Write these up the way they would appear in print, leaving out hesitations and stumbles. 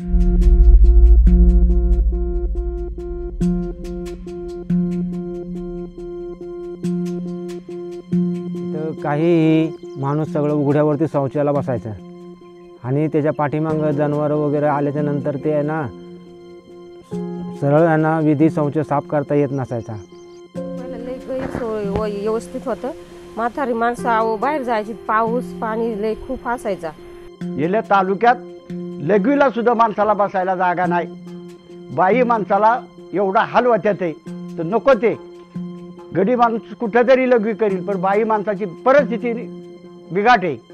काही माणूस सगळं उघड्यावरती शौचाला बसायचा आणि त्याच्या पाठीमागं जनावरं वगैरे आल्याच्या नंतर ते आहे ना सरळ यांना विधी शौच साफ करता येत नसायचा. लई गैरसोय व्यवस्थित होतं. म्हातारी माणसं बाहेर जायची, पाऊस पाणी लई खूप असायचा. गेल्या तालुक्यात लघवीला सुद्धा माणसाला बसायला जागा नाही. बाई माणसाला एवढा हाल होत्या ते तर नको ते गडी माणूस कुठेतरी लघवी करील, पण बाई माणसाची परिस्थिती बिघाट आहे.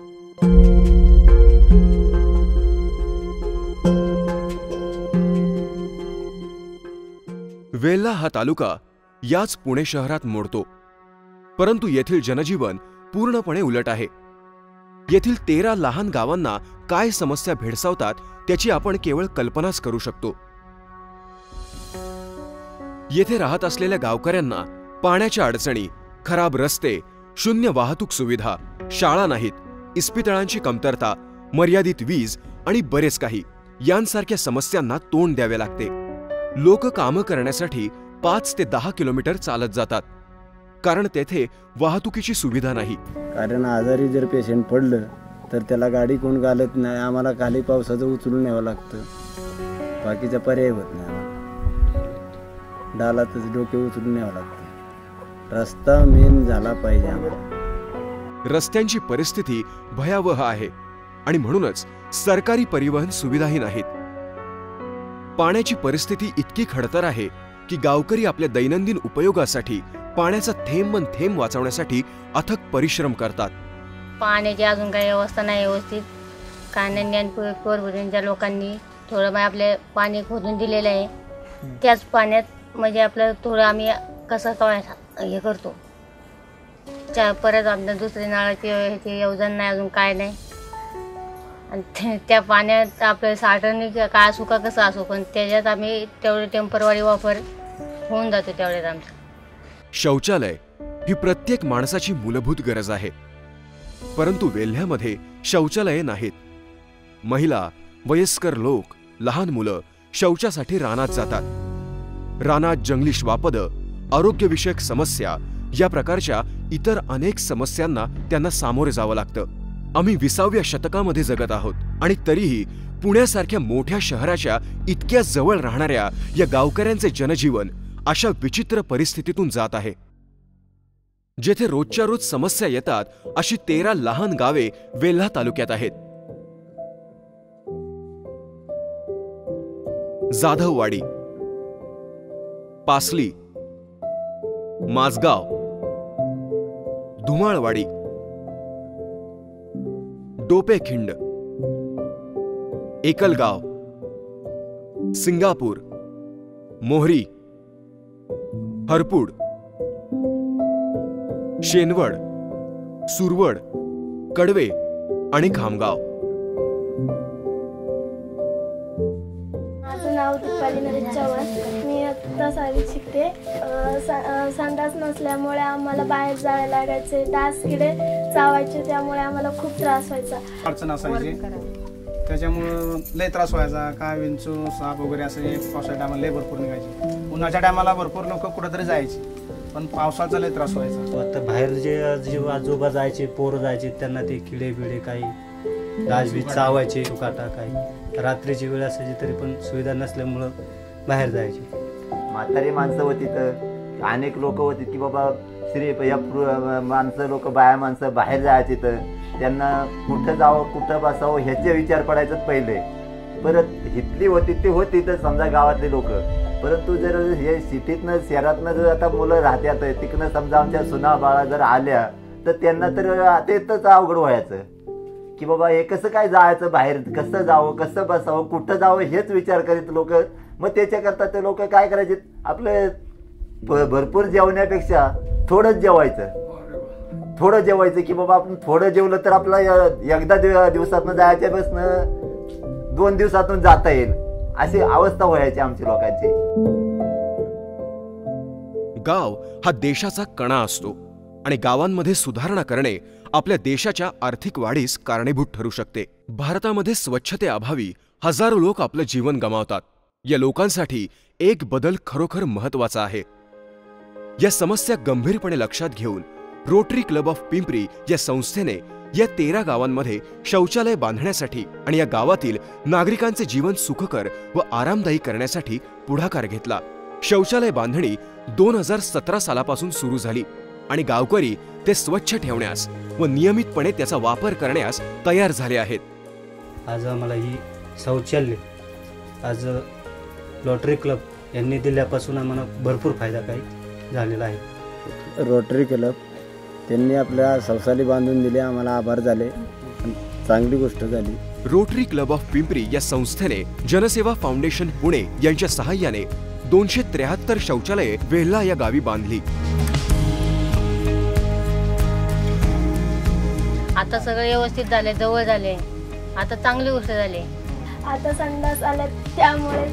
वेल्हा हा तालुका याच पुणे शहरात मोडतो, परंतु येथील जनजीवन पूर्णपणे उलट आहे. येथील 13 लहान गावांना काय समस्या भेडसावतात त्याची आपण केवळ कल्पनाच करू शकतो. येथे राहत असलेल्या गावकऱ्यांना पाण्याच्या अडचणी, खराब रस्ते, शून्य वाहतूक सुविधा, शाळा नाहीत, इस्पितळांची कमतरता, मर्यादित वीज आणि बरेच काही यांसारख्या समस्यांना तोंड द्यावे लागते. लोक कामं करण्यासाठी 5 ते 10 किलोमीटर चालत जातात, कारण तेथे वाहतुकीची सुविधा नाही. कारण आजारी जर पेशंट पडलं तर त्याला गाडी कोण घालत नाही. आम्हाला खाली पावसाचं उचलून न्यावं लागतं, बाकीचा पर्याय होत नाही. डालातच डोके उचलून न्यावं लागतं. रस्ता मेन झाला पाहिजे आम्हाला. रस्त्यांची परिस्थिती भयावह आहे आणि म्हणूनच सरकारी परिवहन सुविधाही नाहीत. पाण्याची परिस्थिती इतकी खडतर आहे की गावकरी आपल्या दैनंदिन उपयोगासाठी पाण्याचा थेंब थेंब वाचवण्यासाठी अथक परिश्रम करतात. पाण्याची अजून काही व्यवस्था नाही व्यवस्थित. कान्यांच्या लोकांनी थोडं आपले पाणी खोदून दिलेलं आहे. त्याच पाण्यात म्हणजे आपलं थोडं आम्ही कसं हे करतो. परत आपल्या दुसरी नळाची ह्याची योजना नाही, अजून काय नाही. आणि त्या पाण्यात आपलं साठवणी काय असो का कसं असो, पण त्याच्यात आम्ही तेवढे टेम्परवारी वापर होऊन जातो तेवढ्यात आमचं. शौचालय ही प्रत्येक माणसाची मूलभूत गरज आहे, परंतु वेल्ह्यामध्ये शौचालये नाहीत. महिला, वयस्कर लोक, लहान मुलं शौचासाठी रानात जातात. रानात जंगली श्वापदं, आरोग्यविषयक समस्या या प्रकारच्या इतर अनेक समस्यांना त्यांना सामोरे जावं लागतं. आम्ही 20व्या शतकामध्ये जगत आहोत आणि तरीही पुण्यासारख्या मोठ्या शहराच्या इतक्या जवळ राहणाऱ्या या गावकऱ्यांचे जनजीवन अशा विचित्र परिस्थितीतून जात आहे. जेथे रोजच्या रोज समस्या येतात अशी 13 लहान गावे वेल्हा तालुक्यात आहेत. जाधववाडी, पासली, माझगाव, धुमाळवाडी, डोपेखिंड, एकलगाव, सिंगापूर, मोहरी, हरपूड, शेनवड, सुरवड, कडवे आणि खामगाव. माझं नाव दीपाली नरेश चव्हाण. मी आता 7वीत शिकते. संडास नसल्यामुळे आम्हाला बाहेर जायला लागायचे. डास किडे चावायचे, त्यामुळे आम्हाला खूप त्रास व्हायचा. अडचण असायची, त्याच्यामुळं लय त्रास व्हायचा. काय विंचू साप वगैरे असं पावसाच्या टायमाला लय भरपूर निघायचे. उन्हाच्या टायमाला भरपूर लोक कुठेतरी जायचे, पण पावसाचा लय त्रास व्हायचा. आता बाहेर जे आजोबा जायचे, पोरं जायचे, त्यांना ते किडे बिडे काही डासबीज चावायचे, काटा काही. रात्रीची वेळ असायची तरी पण सुविधा नसल्यामुळं बाहेर जायची. म्हातारी माणसं होती तर अनेक लोक होती की बाबा माणसं लोक बाया माणसं बाहेर जायची, तर त्यांना कुठं जावं कुठं बसावं ह्याचे विचार पडायचं पहिले. परत हितली होती ती होती तर समजा गावातले लोक, परंतु जर हे सिटीतनं शहरातनं जर आता मुलं राहत्यात तिकडनं समजा आमच्या सुना बाळा जर आल्या तर त्यांना तर तेच अवघड व्हायचं की बाबा हे कसं काय जायचं बाहेर, कसं जावं कसं बसावं कुठं जावं हेच विचार करीत लोक. मग त्याच्याकरता ते लोक काय करायचे, आपले भरपूर जेवण्यापेक्षा थोडंच जेवायचं. थोडं जेवायचं की बाबा आपण थोडं जेवलं तर आपला एकदा दिवसातून जायच्यापासून 2 दिवसातून जाता येईल अशी अवस्था व्हायची आमच्या लोकांची. गाव हा देशाचा कणा असतो आणि गावांमध्ये सुधारणा करणे आपल्या देशाच्या आर्थिक वाढीस कारणीभूत ठरू शकते. भारतामध्ये स्वच्छतेअभावी हजारो लोक आपलं जीवन गमावतात. या लोकांसाठी एक बदल खरोखर महत्वाचा आहे. या समस्या गंभीरपणे लक्षात घेऊन रोटरी क्लब ऑफ पिंपरी या संस्थेने या 13 गावांमध्ये शौचालय बांधण्यासाठी आणि या गावातील नागरिकांचे जीवन सुखकर व आरामदायी करण्यासाठी पुढाकार घेतला. शौचालय बांधणी 2017 सालापासून सुरू झाली आणि गावकरी ते स्वच्छ ठेवण्यास व नियमितपणे त्याचा वापर करण्यास तयार झाले आहेत. आज आम्हाला ही शौचालय आज रोटरी क्लब यांनी दिल्यापासून आम्हाला भरपूर फायदा काही झालेला आहे. रोटरी क्लब त्यांनी आपल्या शौचालय बांधून दिले, आम्हाला आभार झाले, चांगली गोष्ट झाली. रोटरी क्लब ऑफ पिंपरी या संस्थेने जनसेवा फाउंडेशन पुणे यांच्या सहाय्याने 273 शौचालये वेल्हा या गावी बांधली. आता सगळे व्यवस्थित झाले, जवळ झाले, आता चांगली गोष्ट झाली. आता संडास आल्या त्यामुळे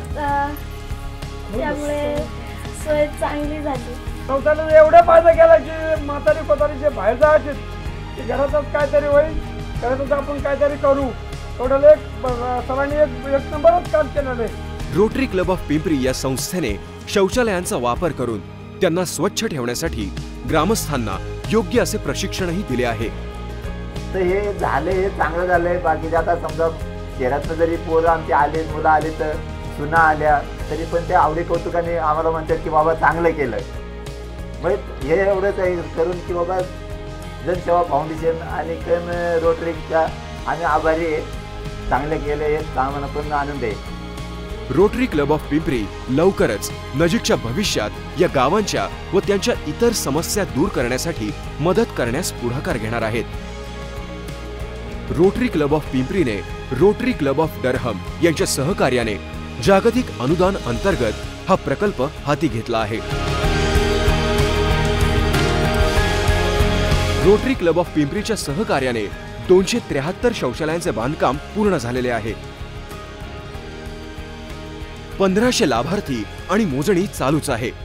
सोय चांगली झाली. शौचालयाचा एवढा फायदा केला की म्हातारी कोतारी जे बाहेर जायचे ते घरातच काहीतरी होईल, घरातच आपण काहीतरी करू, एवढं सरांनी एक नंबरच काम केलेलं आहे. रोटरी क्लब ऑफ पिंपरी या संस्थेने शौचालयांचा वापर करून त्यांना स्वच्छ ठेवण्यासाठी ग्रामस्थांना योग्य असे प्रशिक्षणही दिले आहे. तर हे झाले, हे चांगलं झालंय. बाकीचे आता समजा शहरातनं जरी पोरं आमची आले, मुलं आले, तर सुना आल्या तरी पण ते आवडी कौतुकाने आम्हाला म्हणतात की बाबा चांगलं केलं. मग हे एवढंच आहे करून की बाबा जनसेवा फाउंडेशन आणि रोटरीच्या आम्ही आभारी आहे. चांगले केले, हे आम्हाला पण आनंद आहे. रोटरी क्लब ऑफ पिंपरी लवकरच नजीकच्या भविष्यात या गावांच्या व त्यांच्या इतर समस्या दूर करण्यासाठी मदत करण्यास पुढाकार घेणार आहेत. रोटरी क्लब ऑफ पिंपरीने रोटरी क्लब ऑफ डरहम यांच्या सहकार्याने जागतिक अनुदान अंतर्गत हा प्रकल्प हाती घेतला आहे. रोटरी क्लब ऑफ पिंपरीच्या सहकार्याने 273 शौचालयांचे बांधकाम पूर्ण झालेले आहे. 1500 लाभार्थी आणि मोजणी चालूच आहे.